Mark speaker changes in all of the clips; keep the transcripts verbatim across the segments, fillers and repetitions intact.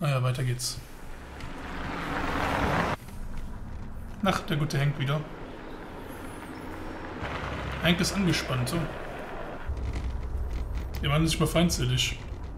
Speaker 1: Naja, weiter geht's. Ach, der gute Hank wieder. Hank ist angespannt, so. Die waren sich mal feindselig.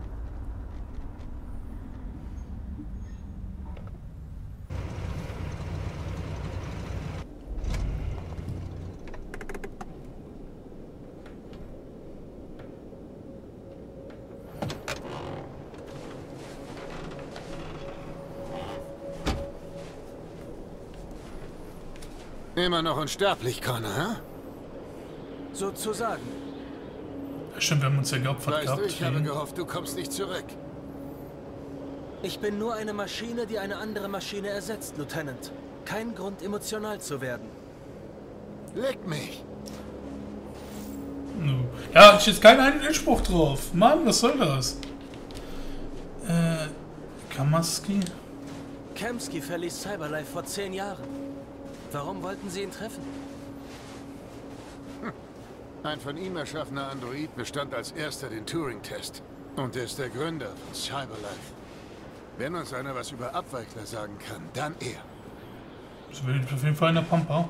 Speaker 2: Immer noch unsterblich, Connor, hä?
Speaker 3: Sozusagen.
Speaker 1: Ja, stimmt, wir haben uns ja geopfert
Speaker 2: Weißt
Speaker 1: gehabt.
Speaker 2: du, ich habe gehofft, du kommst nicht zurück.
Speaker 3: Ich bin nur eine Maschine, die eine andere Maschine ersetzt, Lieutenant. Kein Grund, emotional zu werden.
Speaker 2: Leck mich.
Speaker 1: Ja, ich jetzt keinen Einspruch drauf. Mann, was soll das? Äh, Kamaski?
Speaker 3: Kamski verließ Cyberlife vor zehn Jahren. Warum wollten Sie ihn treffen?
Speaker 2: Hm. Ein von ihm erschaffener Android bestand als erster den Turing-Test. Und er ist der Gründer von Cyberlife. Wenn uns einer was über Abweichler sagen kann, dann er.
Speaker 1: Das will auf jeden Fall in der Pampa.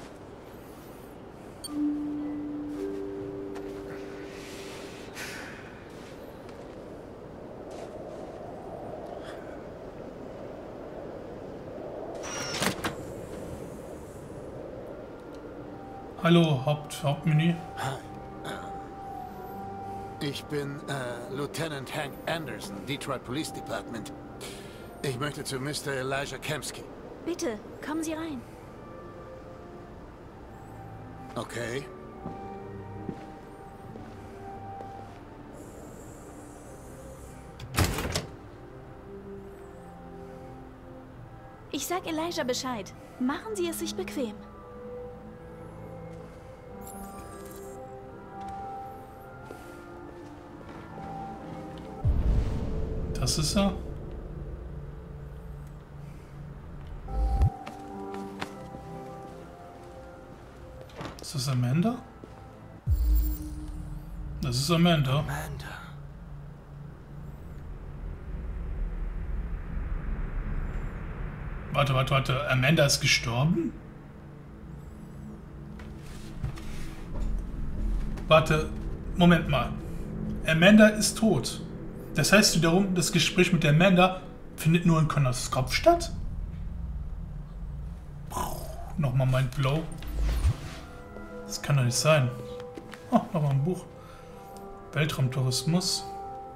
Speaker 1: Hallo, Haupt, Hauptmenü.
Speaker 2: Ich bin äh, Lieutenant Hank Anderson, Detroit Police Department. Ich möchte zu Mister Elijah Kamski.
Speaker 4: Bitte, kommen Sie rein.
Speaker 2: Okay.
Speaker 4: Ich sag Elijah Bescheid. Machen Sie es sich bequem.
Speaker 1: Das ist er. Ist das Amanda? Das ist Amanda.
Speaker 3: Amanda.
Speaker 1: Warte, warte, warte. Amanda ist gestorben? Warte. Moment mal. Amanda ist tot. Das heißt wiederum, das Gespräch mit der Amanda findet nur in Connors Kopf statt? Nochmal mein Blow. Das kann doch nicht sein. Oh, nochmal ein Buch. Weltraumtourismus.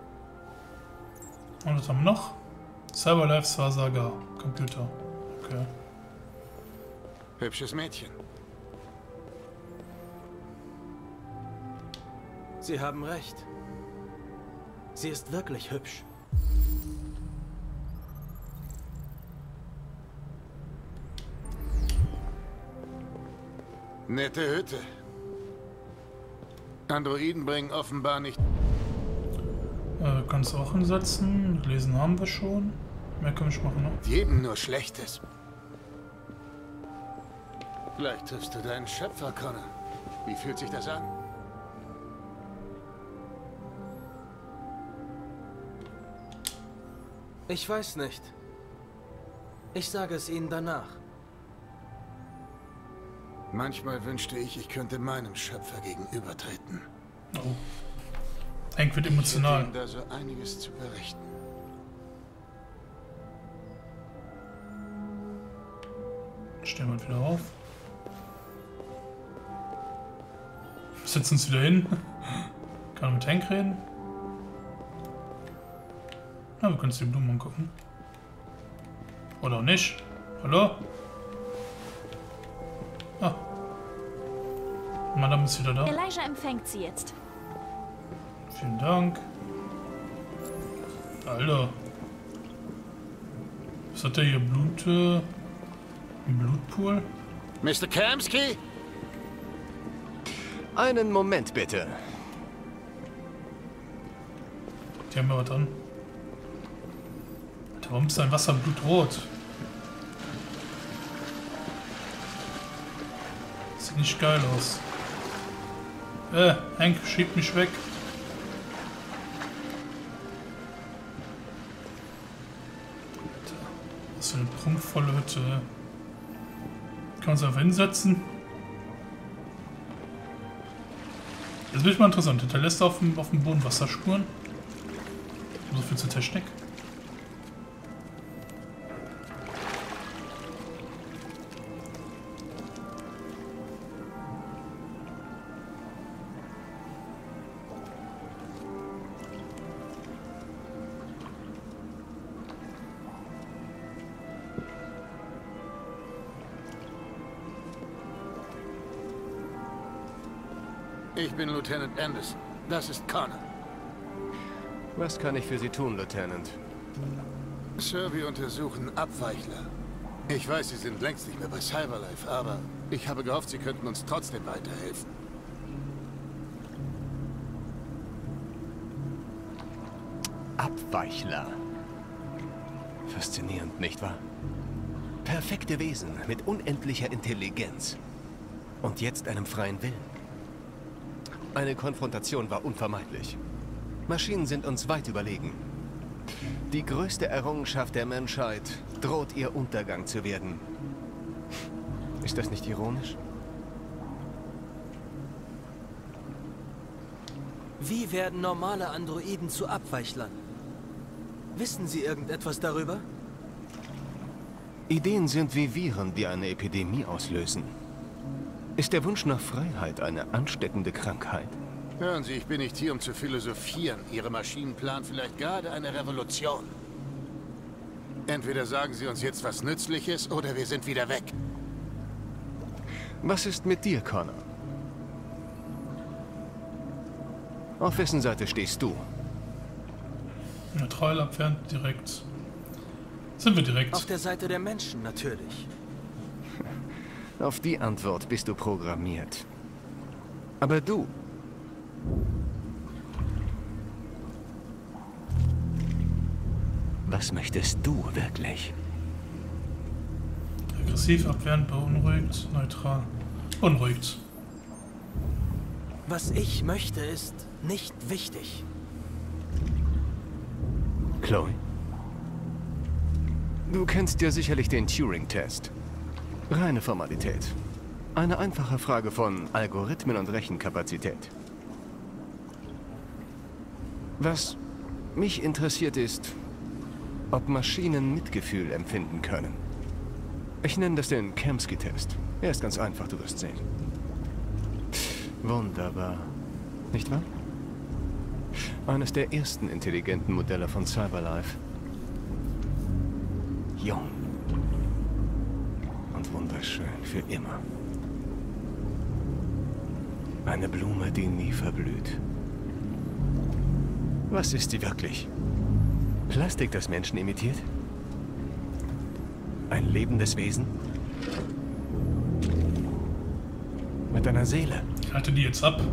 Speaker 1: Und was haben wir noch? Cyberlife Wahrsager. Computer. Okay.
Speaker 2: Hübsches Mädchen.
Speaker 3: Sie haben recht. Sie ist wirklich hübsch.
Speaker 2: Nette Hütte. Androiden bringen offenbar nicht...
Speaker 1: Äh, kannst du auch hinsetzen. Lesen haben wir schon. Mehr können wir machen, ne?
Speaker 2: Jedem nur Schlechtes. Vielleicht triffst du deinen Schöpfer, Connor. Wie fühlt sich das an?
Speaker 3: Ich weiß nicht. Ich sage es Ihnen danach.
Speaker 2: Manchmal wünschte ich, ich könnte meinem Schöpfer gegenübertreten.
Speaker 1: Oh. Hank wird emotional.
Speaker 2: Ich hätte ihm da so einiges zu berichten.
Speaker 1: Stellen wir wieder auf. Setzen uns wieder hin. Kann mit Hank reden. Na, wir können uns die Blumen angucken. Oder auch nicht. Hallo? Ah. Madame ist wieder da.
Speaker 4: Elijah empfängt Sie jetzt.
Speaker 1: Vielen Dank. Alter. Was hat der hier? Blut... Äh, ein Blutpool?
Speaker 2: Mister Kamski?
Speaker 5: Einen Moment bitte.
Speaker 1: Die haben ja was an. Alter, warum ist dein Wasser blutrot? Sieht nicht geil aus. Äh, Hank, schieb mich weg. Das ist eine prunkvolle Hütte. Kann man uns einfach hinsetzen? Das wird mal interessant. Hinterlässt auf dem, auf dem Boden Wasserspuren. So viel zur Technik.
Speaker 2: Ich bin Lieutenant Anderson. Das ist Connor.
Speaker 5: Was kann ich für Sie tun, Lieutenant?
Speaker 2: Sir, wir untersuchen Abweichler. Ich weiß, Sie sind längst nicht mehr bei Cyberlife, aber ich habe gehofft, Sie könnten uns trotzdem weiterhelfen.
Speaker 5: Abweichler. Faszinierend, nicht wahr? Perfekte Wesen mit unendlicher Intelligenz. Und jetzt einem freien Willen. Eine Konfrontation war unvermeidlich. Maschinen sind uns weit überlegen. Die größte Errungenschaft der Menschheit droht ihr Untergang zu werden. Ist das nicht ironisch?
Speaker 3: Wie werden normale Androiden zu Abweichlern? Wissen Sie irgendetwas darüber?
Speaker 5: Ideen sind wie Viren, die eine Epidemie auslösen. Ist der Wunsch nach Freiheit eine ansteckende Krankheit?
Speaker 2: Hören Sie, ich bin nicht hier, um zu philosophieren. Ihre Maschinen planen vielleicht gerade eine Revolution. Entweder sagen Sie uns jetzt was Nützliches, oder wir sind wieder weg.
Speaker 5: Was ist mit dir, Connor? Auf wessen Seite stehst du?
Speaker 1: Neutral, abwehrend, direkt. Sind wir direkt?
Speaker 3: Auf der Seite der Menschen, natürlich.
Speaker 5: Auf die Antwort bist du programmiert. Aber du... Was möchtest du wirklich?
Speaker 1: Aggressiv, abwehrend, beunruhigt, neutral. Beunruhigt.
Speaker 3: Was ich möchte, ist nicht wichtig.
Speaker 5: Chloe? Du kennst ja sicherlich den Turing-Test. Reine Formalität. Eine einfache Frage von Algorithmen und Rechenkapazität. Was mich interessiert ist, ob Maschinen Mitgefühl empfinden können. Ich nenne das den Kamsky-Test. Er ist ganz einfach, du wirst sehen. Wunderbar. Nicht wahr? Eines der ersten intelligenten Modelle von Cyberlife. Jung. Und wunderschön für immer. Eine Blume, die nie verblüht. Was ist sie wirklich? Plastik, das Menschen imitiert? Ein lebendes Wesen? Mit einer Seele?
Speaker 1: Ich halte die jetzt ab.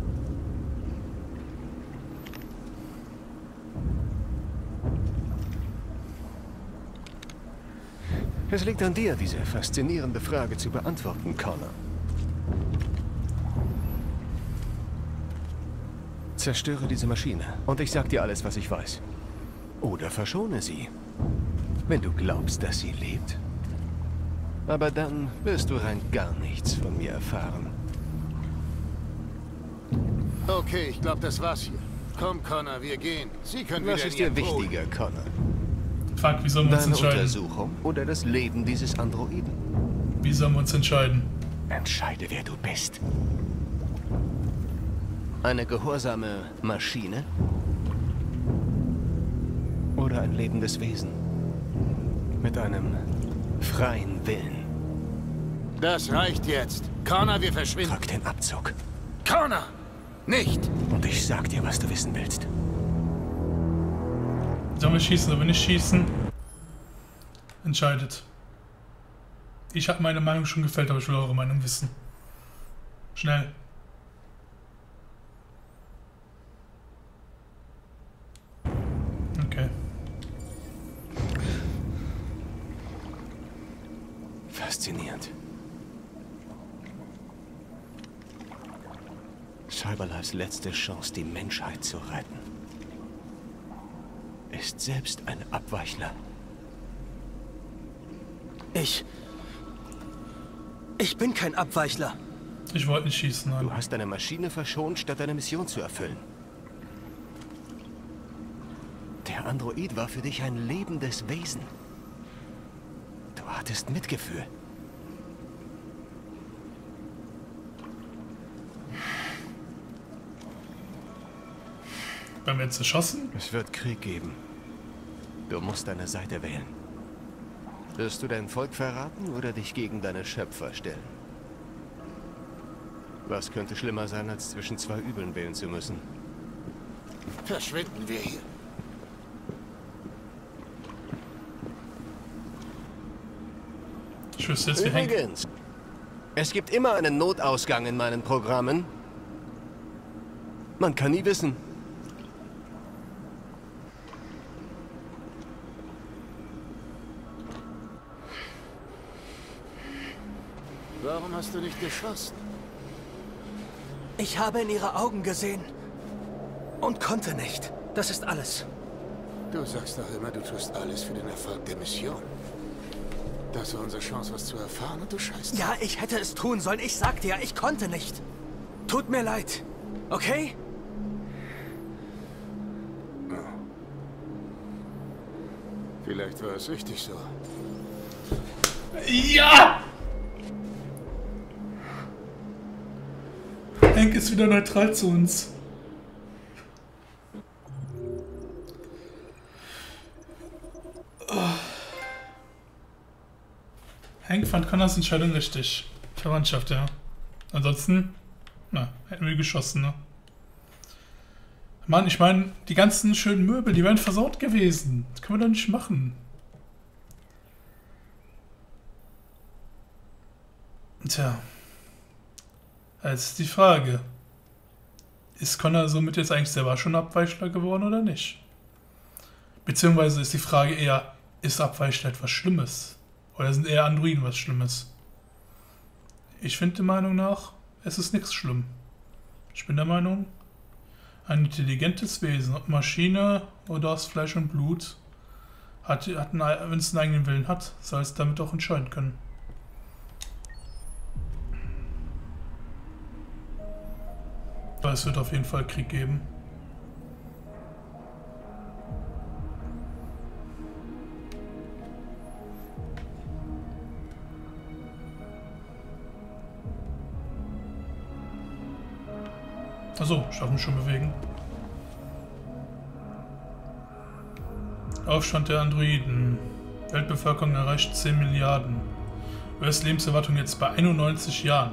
Speaker 5: Es liegt an dir, diese faszinierende Frage zu beantworten, Connor. Zerstöre diese Maschine und ich sag dir alles, was ich weiß. Oder verschone sie, wenn du glaubst, dass sie lebt. Aber dann wirst du rein gar nichts von mir erfahren.
Speaker 2: Okay, ich glaube, das war's hier. Komm, Connor, wir gehen. Sie können
Speaker 5: Was
Speaker 2: wieder
Speaker 5: ist
Speaker 2: in
Speaker 5: dir
Speaker 2: Ihr Boot.
Speaker 5: wichtiger, Connor?
Speaker 1: Fuck, wie sollen wir uns
Speaker 5: Deine
Speaker 1: entscheiden?
Speaker 5: Untersuchung oder das Leben dieses Androiden?
Speaker 1: Wie sollen wir uns entscheiden?
Speaker 5: Entscheide, wer du bist. Eine gehorsame Maschine? Oder ein lebendes Wesen? Mit einem freien Willen?
Speaker 2: Das reicht jetzt. Connor, wir verschwinden.
Speaker 5: Drück den Abzug.
Speaker 2: Connor! Nicht!
Speaker 5: Und ich sag dir, was du wissen willst.
Speaker 1: Sollen wir schießen oder nicht schießen? Entscheidet. Ich habe meine Meinung schon gefällt, aber ich will eure Meinung wissen. Schnell. Okay.
Speaker 5: Faszinierend. Cyberlifes letzte Chance, die Menschheit zu retten, ist selbst ein Abweichler.
Speaker 3: Ich... Ich bin kein Abweichler.
Speaker 1: Ich wollte nicht schießen, nein.
Speaker 5: Du hast deine Maschine verschont, statt deine Mission zu erfüllen. Der Android war für dich ein lebendes Wesen. Du hattest Mitgefühl.
Speaker 1: Werden wir jetzt erschossen?
Speaker 5: Es wird Krieg geben. Du musst deine Seite wählen. Wirst du dein Volk verraten oder dich gegen deine Schöpfer stellen? Was könnte schlimmer sein, als zwischen zwei Übeln wählen zu müssen?
Speaker 2: Verschwinden wir hier.
Speaker 1: Ich wüsste jetzt, wie Hank...
Speaker 5: Übrigens, es gibt immer einen Notausgang in meinen Programmen. Man kann nie wissen.
Speaker 2: Warum hast du nicht geschossen?
Speaker 3: Ich habe in ihre Augen gesehen. Und konnte nicht. Das ist alles.
Speaker 2: Du sagst doch immer, du tust alles für den Erfolg der Mission. Das war unsere Chance, was zu erfahren, und du scheißt.
Speaker 3: Ja, ich hätte es tun sollen. Ich sagte ja, ich konnte nicht. Tut mir leid. Okay?
Speaker 2: Vielleicht war es richtig so.
Speaker 1: Ja! Hank ist wieder neutral zu uns. Oh. Hank fand Connors Entscheidung richtig. Verwandtschaft, ja. Ansonsten, na, hätten wir geschossen, ne? Mann, ich meine, die ganzen schönen Möbel, die wären versaut gewesen. Das können wir doch nicht machen. Tja. Jetzt ist die Frage. Ist Connor somit jetzt eigentlich selber schon Abweichler geworden oder nicht? Beziehungsweise ist die Frage eher, ist Abweichler etwas Schlimmes? Oder sind eher Androiden was Schlimmes? Ich finde der Meinung nach, es ist nichts schlimm. Ich bin der Meinung, ein intelligentes Wesen, ob Maschine oder aus Fleisch und Blut, hat, hat einen, wenn es einen eigenen Willen hat, soll es damit auch entscheiden können. Aber es wird auf jeden Fall Krieg geben. Achso, schaffen wir schon bewegen. Aufstand der Androiden. Weltbevölkerung erreicht zehn Milliarden. U S-Lebenserwartung jetzt bei einundneunzig Jahren.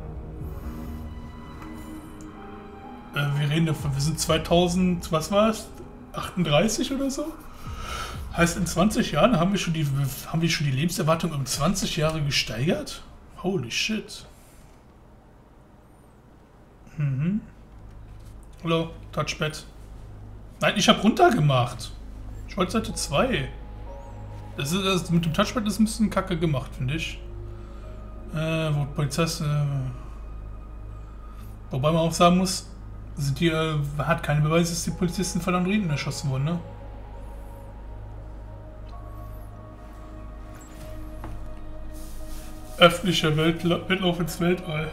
Speaker 1: Äh, wir reden davon, wir sind zweitausend, was war es? achtunddreißig oder so? Heißt, in zwanzig Jahren haben wir schon die, haben wir schon die Lebenserwartung um zwanzig Jahre gesteigert? Holy shit. Mhm. Hallo, Touchpad. Nein, ich habe runtergemacht. Ich wollte Seite zwei. Das ist, das mit dem Touchpad ist ein bisschen kacke gemacht, finde ich. Äh, wo Polizist. Äh, wobei man auch sagen muss, sind die, äh, hat keine Beweise, dass die Polizisten von Androiden erschossen wurden, ne? Öffentlicher Weltla Wettlauf ins Weltall.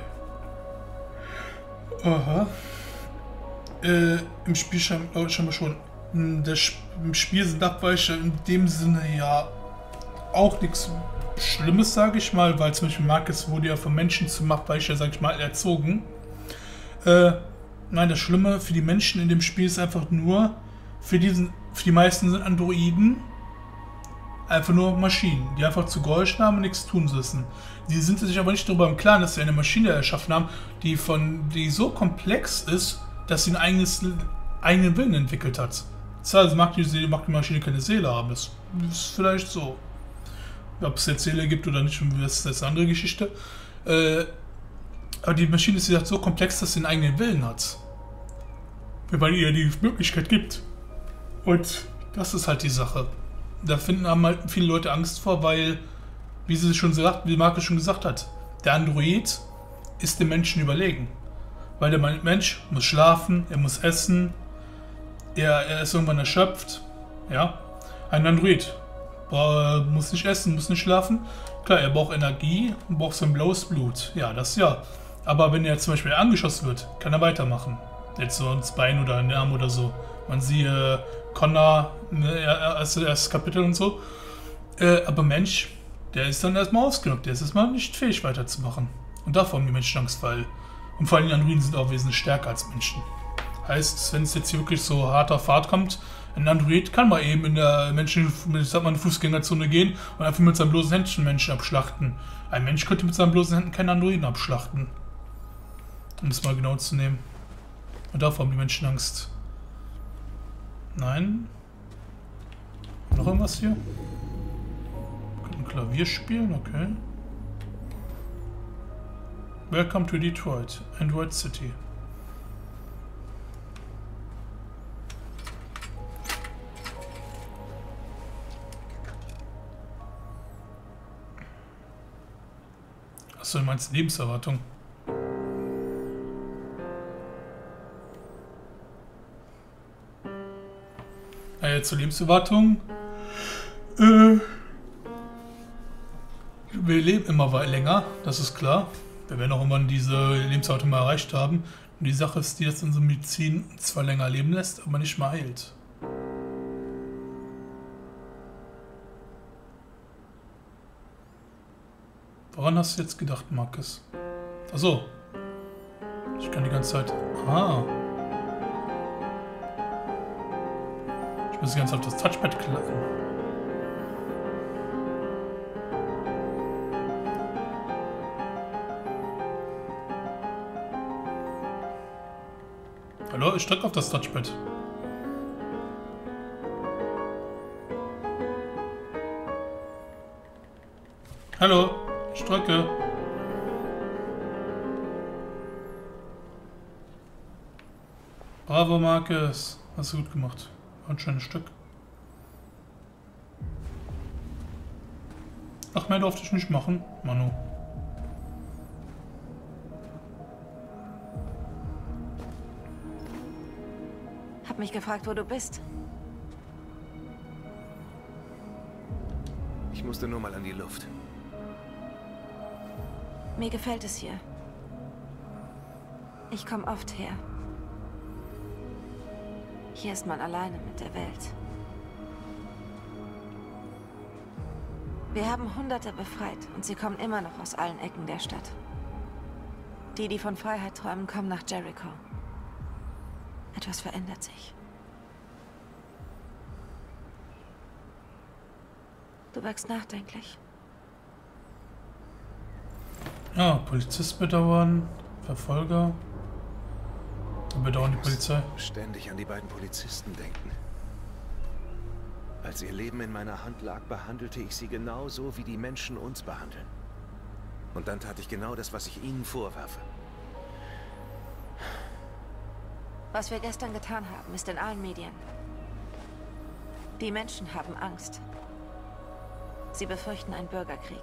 Speaker 1: Aha. Äh, im Spiel scheinbar schon. Das Sp Im Spiel sind Abweicher in dem Sinne ja auch nichts Schlimmes, sage ich mal, weil zum Beispiel Marcus wurde ja von Menschen zum Abweicher, sage ich mal, erzogen. Äh, nein, das Schlimme für die Menschen in dem Spiel ist einfach nur, für, diesen, für die meisten sind Androiden einfach nur Maschinen, die einfach zu gehorchen haben und nichts tun müssen. Die sind sich aber nicht darüber im Klaren, dass sie eine Maschine erschaffen haben, die, von, die so komplex ist, dass sie ein eigenes, eigenen Willen entwickelt hat. Das heißt, mag die, mag die Maschine keine Seele haben. Das ist vielleicht so. Ob es jetzt Seele gibt oder nicht, das ist eine andere Geschichte. Äh, aber die Maschine ist so komplex, dass sie einen eigenen Willen hat. Weil ihr die Möglichkeit gibt. Und das ist halt die Sache. Da finden haben halt viele Leute Angst vor, weil, wie sie schon gesagt, wie Marcus schon gesagt hat, der Android ist dem Menschen überlegen. Weil der Mensch muss schlafen, er muss essen, er, er ist irgendwann erschöpft. Ja, ein Android Boah, muss nicht essen, muss nicht schlafen. Klar, er braucht Energie und braucht sein blaues Blut. Ja, das ja. Aber wenn er zum Beispiel angeschossen wird, kann er weitermachen. Jetzt so ins Bein oder in den Arm oder so. Man sieht äh, Connor, ne, erstes erst Kapitel und so. Äh, aber Mensch, der ist dann erstmal ausgenockt. Der ist erstmal nicht fähig weiterzumachen. Und davor haben die Menschen Angst, weil. Und vor allem die Androiden sind auch wesentlich stärker als Menschen. Heißt, wenn es jetzt hier wirklich so hart auf Fahrt kommt, ein Android kann mal eben in der Menschen, ich sag mal, in die Fußgängerzone gehen und einfach mit seinen bloßen Händen Menschen abschlachten. Ein Mensch könnte mit seinen bloßen Händen keinen Androiden abschlachten. Um es mal genau zu nehmen. Und davor haben die Menschen Angst. Nein. Noch irgendwas hier? Können ein Klavier spielen, okay. Welcome to Detroit, Android City. Achso, du meinst Lebenserwartung? Naja, zur Lebenserwartung. Äh, wir leben immer länger, das ist klar. Wir werden auch irgendwann diese Lebenserwartung mal erreicht haben. Und die Sache ist, die, dass unsere Medizin zwar länger leben lässt, aber nicht mehr heilt. Woran hast du jetzt gedacht, Marcus? Achso. Ich kann die ganze Zeit... Ah. Ich muss die ganze Zeit auf das Touchpad klappen. Hallo, ich drücke auf das Touchpad. Hallo, ich drücke. Bravo, Marcus. Hast du gut gemacht. War ein schönes Stück. Ach, mehr durfte ich nicht machen, Manu.
Speaker 6: Hab mich gefragt, wo du bist.
Speaker 5: Ich musste nur mal an die Luft.
Speaker 6: Mir gefällt es hier. Ich komme oft her. Hier ist man alleine mit der Welt. Wir haben Hunderte befreit und sie kommen immer noch aus allen Ecken der Stadt. Die, die von Freiheit träumen, kommen nach Jericho. Etwas verändert sich. Du wirkst nachdenklich.
Speaker 1: Ja, Polizist bedauern, Verfolger. Wir bedauern die Polizei.
Speaker 5: Ständig an die beiden Polizisten denken. Als ihr Leben in meiner Hand lag, behandelte ich sie genauso, wie die Menschen uns behandeln. Und dann tat ich genau das, was ich ihnen vorwerfe.
Speaker 6: Was wir gestern getan haben, ist in allen Medien. Die Menschen haben Angst. Sie befürchten einen Bürgerkrieg.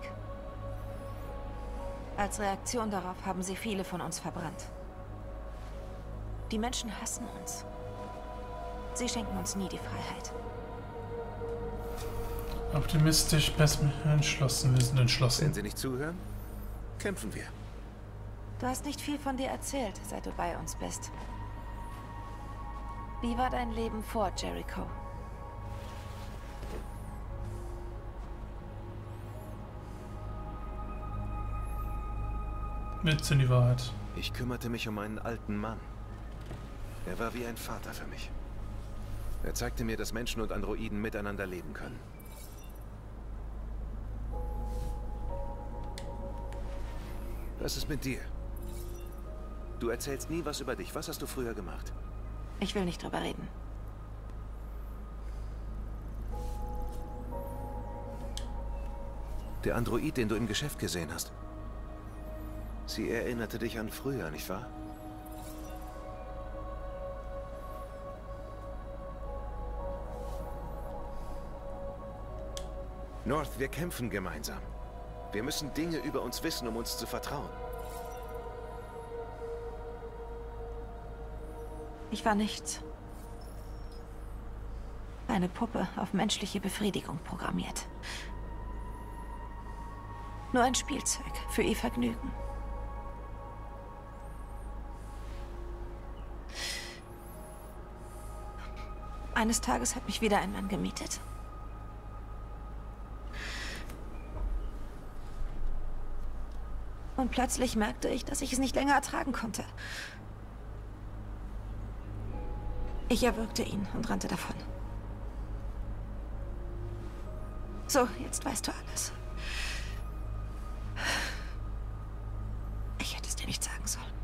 Speaker 6: Als Reaktion darauf haben sie viele von uns verbrannt. Die Menschen hassen uns. Sie schenken uns nie die Freiheit.
Speaker 1: Optimistisch, pessimistisch, entschlossen. Wir sind entschlossen.
Speaker 5: Wenn Sie nicht zuhören, kämpfen wir.
Speaker 6: Du hast nicht viel von dir erzählt, seit du bei uns bist. Wie war dein Leben vor Jericho?
Speaker 1: Mit in die Wahrheit.
Speaker 5: Ich kümmerte mich um einen alten Mann. Er war wie ein Vater für mich. Er zeigte mir, dass Menschen und Androiden miteinander leben können. Was ist mit dir? Du erzählst nie was über dich. Was hast du früher gemacht?
Speaker 6: Ich will nicht drüber reden.
Speaker 5: Der Android, den du im Geschäft gesehen hast. Sie erinnerte dich an früher, nicht wahr? North, wir kämpfen gemeinsam. Wir müssen Dinge über uns wissen, um uns zu vertrauen.
Speaker 6: Ich war nichts. Eine Puppe auf menschliche Befriedigung programmiert. Nur ein Spielzeug für ihr Vergnügen. Eines Tages hat mich wieder ein Mann gemietet. Und plötzlich merkte ich, dass ich es nicht länger ertragen konnte. Ich erwürgte ihn und rannte davon. So, jetzt weißt du alles. Ich hätte es dir nicht sagen sollen.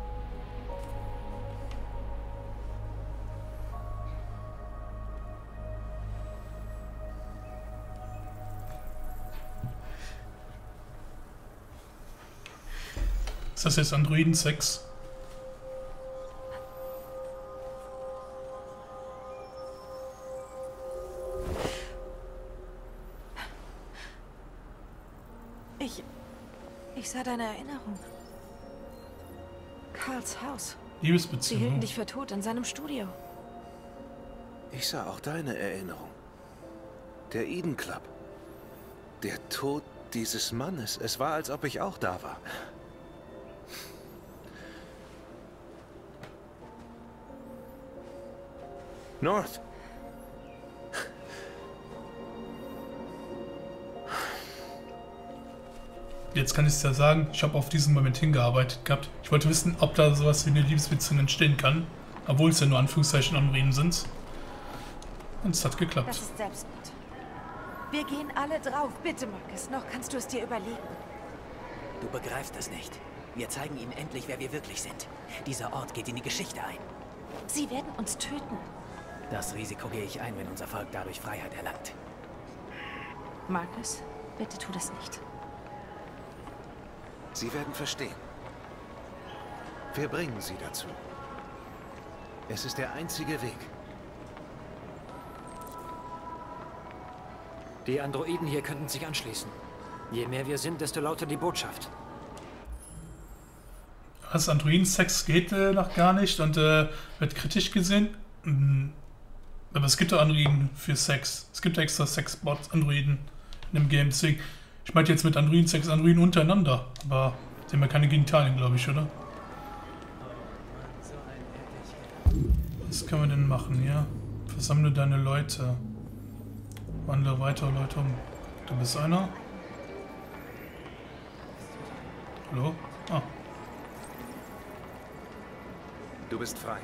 Speaker 1: Ist das jetzt Androiden-Sex?
Speaker 6: Ich... Ich sah deine Erinnerung. Karls Haus. Sie
Speaker 1: Liebesbeziehung.
Speaker 6: hielten dich für tot in seinem Studio.
Speaker 7: Ich sah auch deine Erinnerung. Der Eden Club. Der Tod dieses Mannes. Es war, als ob ich auch da war. North.
Speaker 1: Jetzt kann ich es ja sagen, ich habe auf diesen Moment hingearbeitet gehabt. Ich wollte wissen, ob da sowas wie eine Liebesbeziehung entstehen kann, obwohl es ja nur Anführungszeichen Androiden sind. Und es hat geklappt.
Speaker 6: Das ist Selbstmord. Wir gehen alle drauf. Bitte, Marcus, noch kannst du es dir überlegen.
Speaker 8: Du begreifst es nicht. Wir zeigen ihnen endlich, wer wir wirklich sind. Dieser Ort geht in die Geschichte ein.
Speaker 6: Sie werden uns töten.
Speaker 8: Das Risiko gehe ich ein, wenn unser Volk dadurch Freiheit erlangt.
Speaker 6: Marcus, bitte tu das nicht.
Speaker 7: Sie werden verstehen. Wir bringen sie dazu. Es ist der einzige Weg.
Speaker 9: Die Androiden hier könnten sich anschließen. Je mehr wir sind, desto lauter die Botschaft.
Speaker 1: Was Androiden-Sex geht äh, noch gar nicht und äh, wird kritisch gesehen. Mhm. Aber es gibt doch Androiden für Sex. Es gibt extra Sexbots-Androiden in dem Game. Deswegen, ich meinte jetzt mit Androiden-Sex Androiden untereinander. Aber sie haben ja keine Genitalien, glaube ich, oder? Was können wir denn machen hier? Versammle deine Leute. Wandle weitere Leute um. Du bist einer? Hallo? Ah.
Speaker 7: Du bist frei.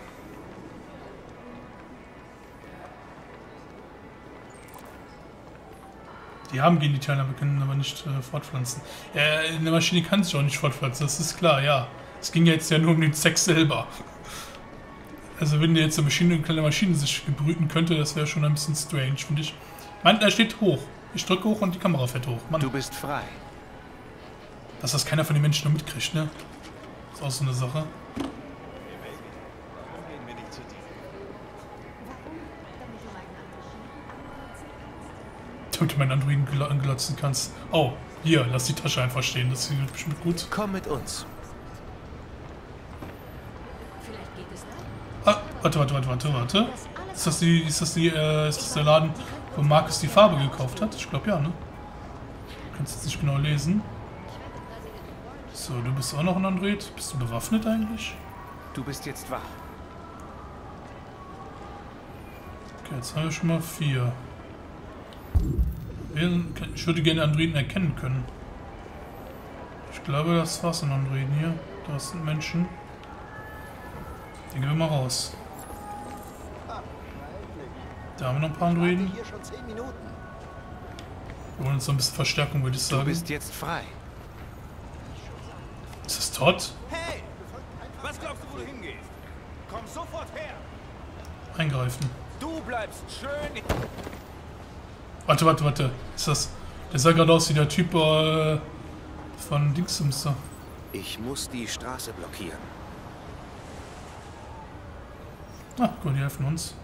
Speaker 1: Die haben Genitalien, aber können aber nicht äh, fortpflanzen. Äh, eine Maschine kann sich auch nicht fortpflanzen, das ist klar, ja. Es ging jetzt ja nur um den Sex selber. Also wenn jetzt eine Maschine, eine kleine Maschine sich brüten könnte, das wäre schon ein bisschen strange, finde ich. Mann, da steht hoch. Ich drücke hoch und die Kamera fährt hoch. Mann.
Speaker 7: Du bist frei.
Speaker 1: Dass das keiner von den Menschen noch mitkriegt, ne? Ist auch so eine Sache. Damit du meinen Androiden anglotzen kannst. Oh, hier, lass die Tasche einfach stehen. Das wird bestimmt gut.
Speaker 7: Komm mit uns.
Speaker 1: Ah, warte, warte, warte, warte, warte. Ist das die, ist das die, äh, ist das der Laden, wo Marcus die Farbe gekauft hat? Ich glaube ja, ne? Du kannst jetzt nicht genau lesen. So, du bist auch noch ein Android. Bist du bewaffnet eigentlich?
Speaker 7: Du bist jetzt wach.
Speaker 1: Okay, jetzt haben wir schon mal vier. Ich würde gerne Androiden erkennen können. Ich glaube, das war's an Androiden hier. Da sind Menschen. Den gehen wir mal raus. Da haben wir noch ein paar Androiden. Wir wollen uns noch ein bisschen Verstärkung, würde ich sagen.
Speaker 7: Du bist jetzt frei.
Speaker 1: Ist das Todd?
Speaker 10: Hey! Was glaubst du, wo du hingehst? Komm sofort her!
Speaker 1: Eingreifen.
Speaker 10: Du bleibst schön...
Speaker 1: Warte, warte, warte. Ist das... Der sah gerade aus wie der Typ äh, von Dingsums.
Speaker 7: Ich muss die Straße blockieren.
Speaker 1: Ah, gut, die helfen uns.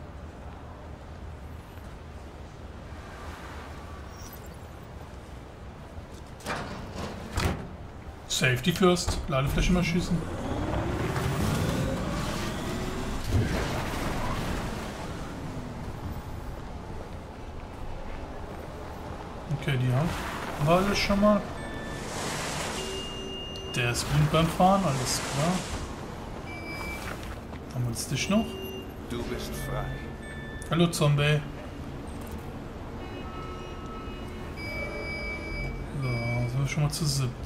Speaker 1: Safety first. Ladefläche mal schießen. Okay, die haben wir alles schon mal. Der ist gut beim Fahren, alles klar. Haben wir uns dich noch?
Speaker 7: Du bist frei.
Speaker 1: Hallo Zombie. So, sind wir schon mal zu siebt.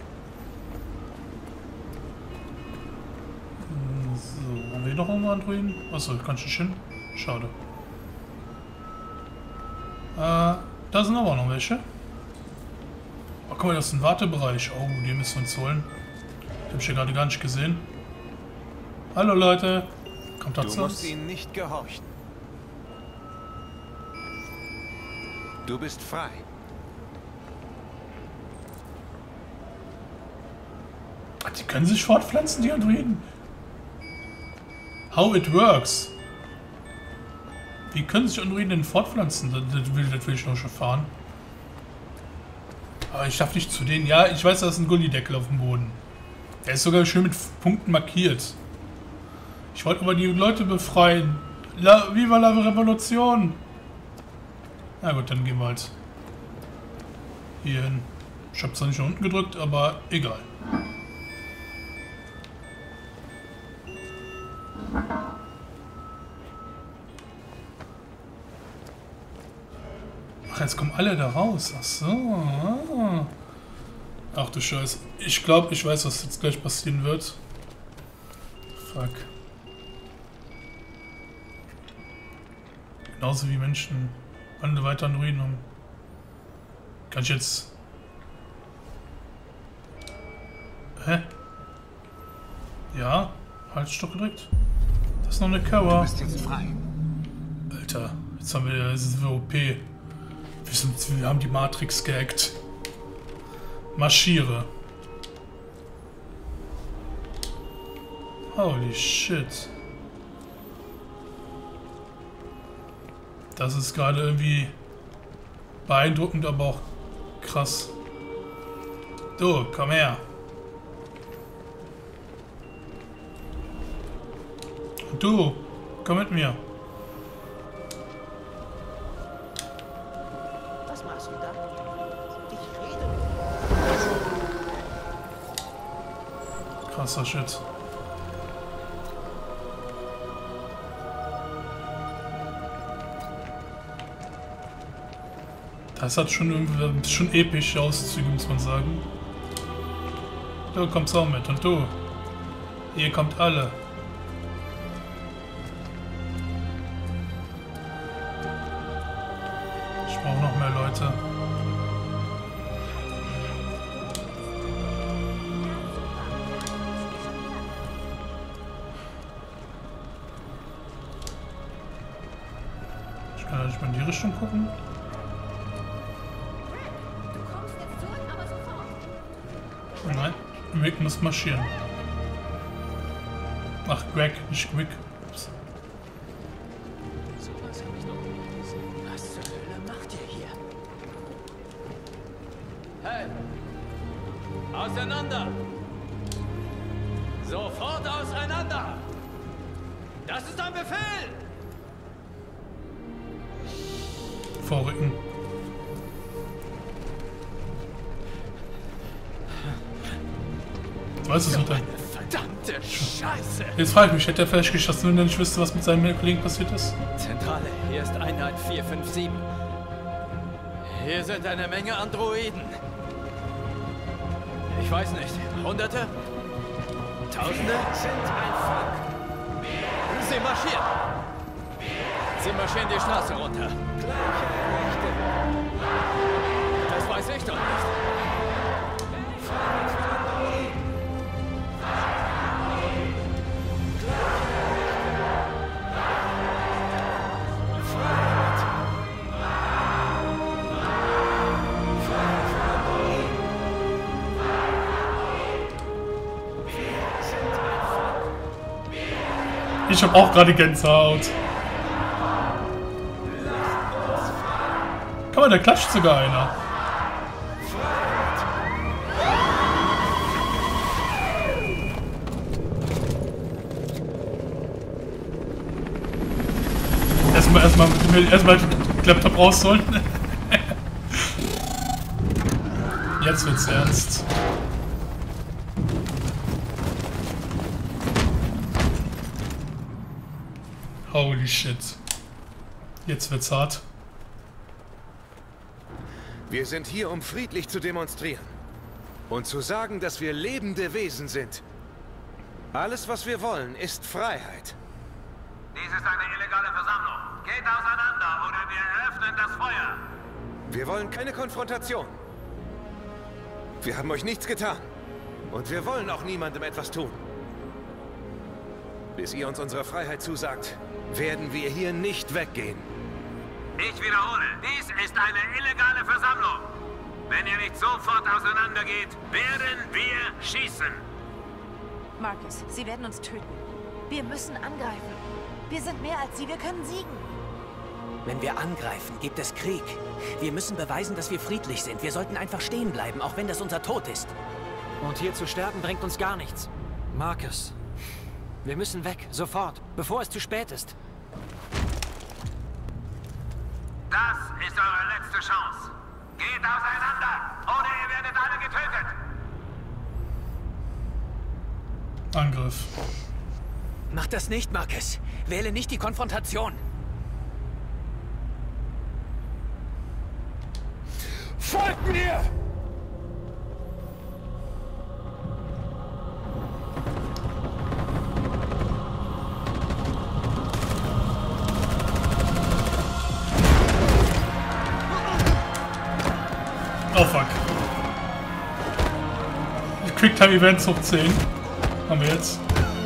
Speaker 1: So, haben wir hier noch irgendwo Androiden? Achso, kann ich nicht hin? Schade. Äh, da sind aber noch welche. Oh, guck mal, das ist ein Wartebereich. Oh, die müssen wir uns holen. Die habe ich hier gerade gar nicht gesehen. Hallo Leute. Kommt
Speaker 7: Du musst ihnen nicht gehorchen. Du bist frei.
Speaker 1: Die können sich fortpflanzen, die Androiden. How it works. Wie können sich Androiden denn fortpflanzen? Das, das, will, das will ich noch schon fahren. Aber ich darf nicht zu denen. Ja, ich weiß, da ist ein Gullideckel auf dem Boden. Der ist sogar schön mit Punkten markiert. Ich wollte aber die Leute befreien. La, Viva la Revolution! Na gut, dann gehen wir halt hier hin. Ich habe zwar nicht nach unten gedrückt, aber egal. Ach, jetzt kommen alle da raus. Ach so. Ah. Ach du Scheiße. Ich glaube, ich weiß, was jetzt gleich passieren wird. Fuck. Genauso wie Menschen alle weiter Androiden haben. Kann ich jetzt... Hä? Ja? Halsstock gedrückt? Das ist noch eine Cover.
Speaker 7: Du bist jetzt frei.
Speaker 1: Alter, jetzt haben wir... Das ist O P. Wir, sind, wir haben die Matrix gehackt. Marschiere. Holy shit. Das ist gerade irgendwie beeindruckend, aber auch krass. Du, komm her. Und du, komm mit mir.
Speaker 11: Was machst du da? Ich rede.
Speaker 1: Krasser Shit. Das hat schon irgendwie schon epische Auszüge, muss man sagen. Du kommst auch mit und du. Ihr kommt alle. Ich brauche noch mehr Leute. Ich kann ja nicht mal in die Richtung gucken. Nein, Rick muss marschieren. Ach, Greg, nicht Rick. Ups.
Speaker 11: Was zur Hölle macht ihr hier? Hey! Auseinander! Sofort auseinander! Das ist ein Befehl!
Speaker 1: Vorrücken. Was ist mit deinem...
Speaker 11: Verdammte Scheiße!
Speaker 1: Jetzt frage ich mich, hätte er vielleicht geschossen, wenn er nicht wüsste, was mit seinem Kollegen passiert ist?
Speaker 11: Zentrale, hier ist Einheit vier fünf sieben. Hier sind eine Menge Androiden. Ich weiß nicht, Hunderte? Tausende? Sind ein Volk. Sie marschieren. Sie marschieren die Straße runter. Gleiche Rechte. Das weiß ich doch nicht.
Speaker 1: Ich habe auch gerade Gänsehaut. Kann man, da klatscht sogar einer. Erstmal, erstmal, erstmal den Laptop rausholen. Jetzt wird's ernst. Holy shit. Jetzt wird's hart.
Speaker 7: Wir sind hier, um friedlich zu demonstrieren. Und zu sagen, dass wir lebende Wesen sind. Alles, was wir wollen, ist Freiheit.
Speaker 10: Dies ist eine illegale Versammlung. Geht auseinander oder wir eröffnen das Feuer.
Speaker 7: Wir wollen keine Konfrontation. Wir haben euch nichts getan. Und wir wollen auch niemandem etwas tun. Bis ihr uns unsere Freiheit zusagt, werden wir hier nicht weggehen.
Speaker 10: Ich wiederhole, dies ist eine illegale Versammlung. Wenn ihr nicht sofort auseinandergeht, werden wir schießen.
Speaker 6: Marcus, sie werden uns töten. Wir müssen angreifen. Wir sind mehr als sie, wir können siegen.
Speaker 8: Wenn wir angreifen, gibt es Krieg. Wir müssen beweisen, dass wir friedlich sind. Wir sollten einfach stehen bleiben, auch wenn das unser Tod ist.
Speaker 9: Und hier zu sterben bringt uns gar nichts. Marcus, wir müssen weg, sofort, bevor es zu spät ist.
Speaker 10: Das ist eure letzte Chance. Geht auseinander, oder ihr werdet alle getötet.
Speaker 1: Angriff.
Speaker 8: Mach das nicht, Marcus. Wähle nicht die Konfrontation.
Speaker 10: Folgt mir!
Speaker 1: Oh fuck. Quicktime Events hoch zehn. Haben wir jetzt.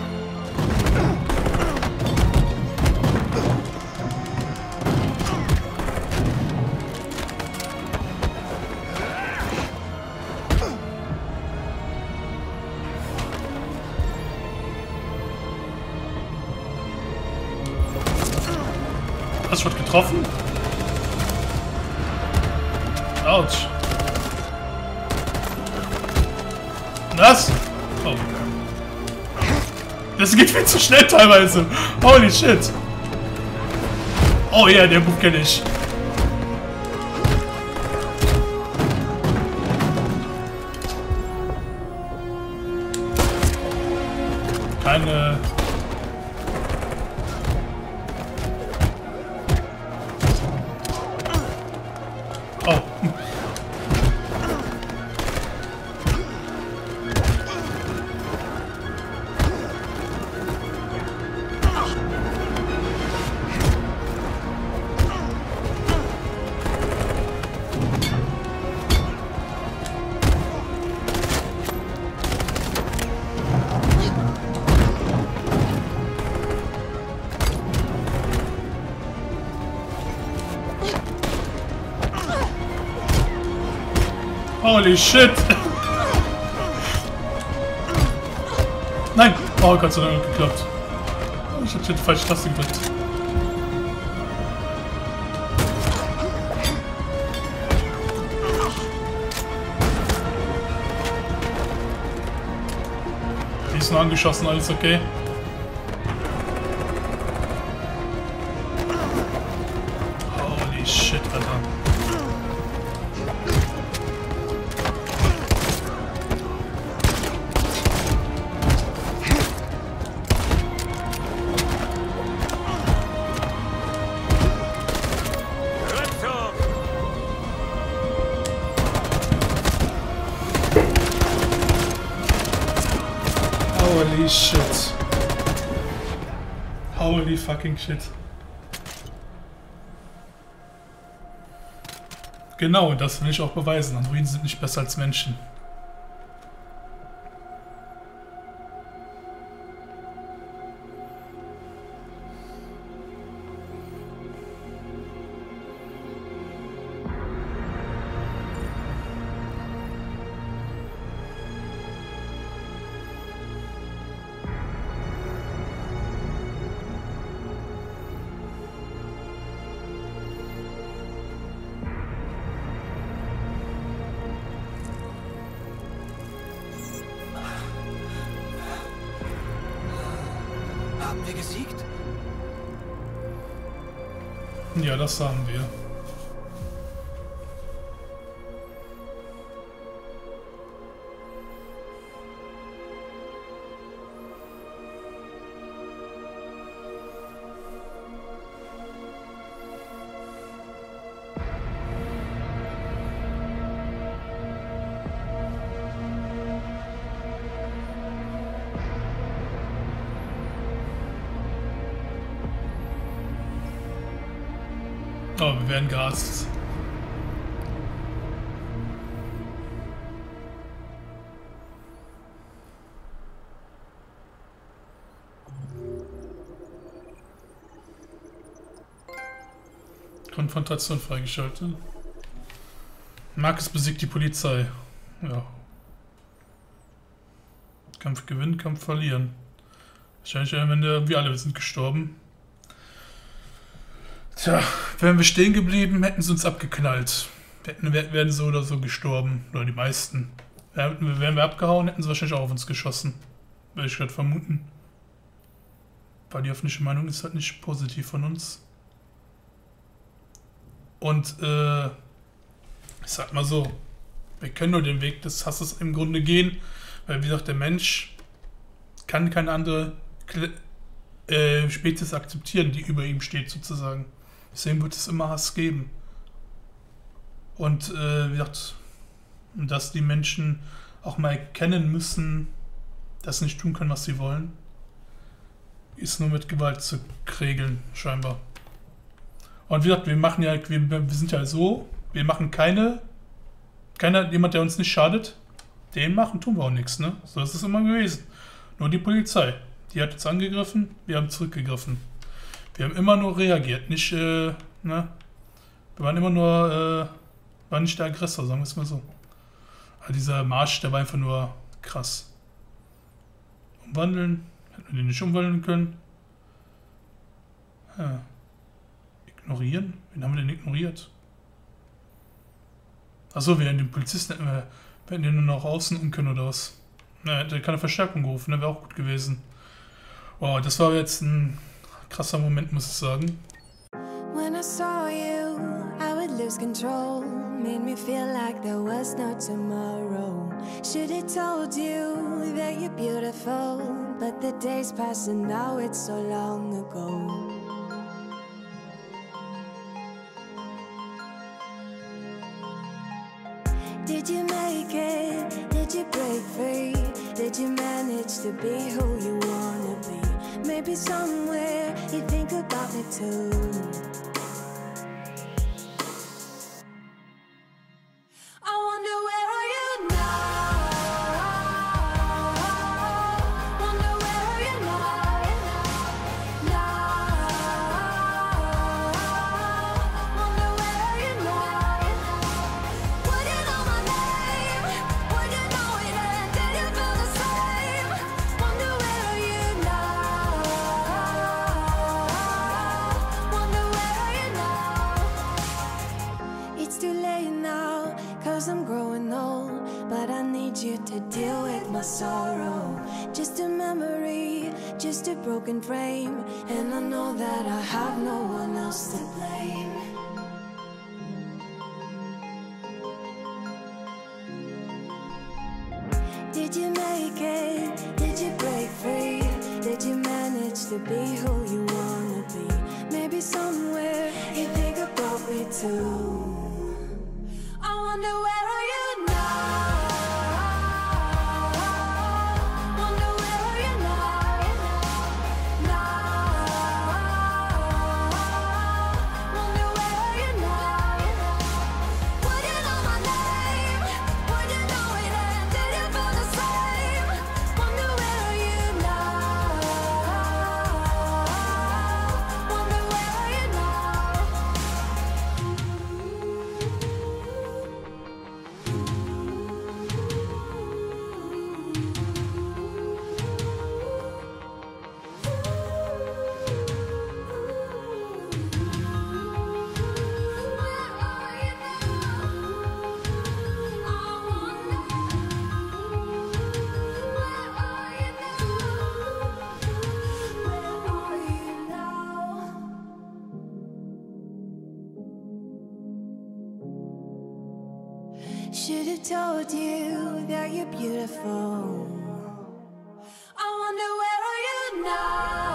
Speaker 1: Das wird getroffen. Autsch. Was? Oh. Das geht viel zu schnell teilweise. Holy shit. Oh ja, yeah, der Move kenne ich. Keine... Oh. Holy shit! Nein! Oh Gott sei Dank geklappt. Ich hab die falsche Taste gedrückt. Die ist nur angeschossen, alles okay. Holy shit, Alter. Holy shit. Holy fucking shit. Genau, das will ich auch beweisen. Androiden sind nicht besser als Menschen.
Speaker 9: Haben wir gesiegt?
Speaker 1: Ja, das haben wir. Oh, wir werden gehasst. Konfrontation freigeschaltet. Marcus besiegt die Polizei. Ja. Kampf gewinnen, Kampf verlieren. Wahrscheinlich am Ende, wir alle sind gestorben. Tja, wären wir stehen geblieben, hätten sie uns abgeknallt. Hätten, wären so oder so gestorben. Oder die meisten. Wären wir abgehauen, hätten sie wahrscheinlich auch auf uns geschossen. Würde ich gerade vermuten. Weil die öffentliche Meinung ist halt nicht positiv von uns. Und, äh, ich sag mal so, wir können nur den Weg des Hasses im Grunde gehen, weil, wie gesagt, der Mensch kann keine andere äh, Spezies akzeptieren, die über ihm steht, sozusagen. Deswegen wird es immer Hass geben. Und, äh, wie gesagt, dass die Menschen auch mal erkennen müssen, dass sie nicht tun können, was sie wollen, ist nur mit Gewalt zu regeln, scheinbar. Und wie gesagt, wir machen ja, wir, wir sind ja so, wir machen keine, keiner, jemand, der uns nicht schadet, den machen, tun wir auch nichts, ne? So ist es immer gewesen. Nur die Polizei, die hat uns angegriffen, wir haben zurückgegriffen. Wir haben immer nur reagiert, nicht, äh, ne? Wir waren immer nur, äh, waren nicht der Aggressor, sagen wir es mal so. Aber dieser Marsch, der war einfach nur krass. Umwandeln, hätten wir den nicht umwandeln können. Ja. Ignorieren? Wen haben wir denn ignoriert? Achso, wir hätten den Polizisten hätten wir, wir hätten den nur noch außen um können oder was? Na, hätte keine Verstärkung gerufen, ne? Wäre auch gut gewesen. Wow, das war jetzt ein krasser Moment, muss ich sagen.
Speaker 12: When I saw you, I would lose control. Made me feel like there was no tomorrow. Should have told you that you're beautiful, but the days pass and now it's so long ago. Did you make it? Did you break free? Did you manage to be who you wanna be? Maybe somewhere you think about me too. I wonder where are you now? Wonder where are you now? Now. Wonder where are you now? Would you know my name? Would you know it and did you feel the same? Wonder where are you now? Wonder where are you now? It's too late now, cause I'm growing old, but I need you to deal with my sorrow. Just a memory, just a broken frame, and I know that I have no one else to blame. Did you make it? Did you break free? Did you manage to be who you wanna be? Maybe somewhere you think about me too. I wonder where are you now? Wonder where are you now? Now. Wonder where are you now? Would you know my name? Would you know it and did you feel the same? Wonder where are you now? Wonder where are you now? Should have told you that you're beautiful. I wonder where are you now?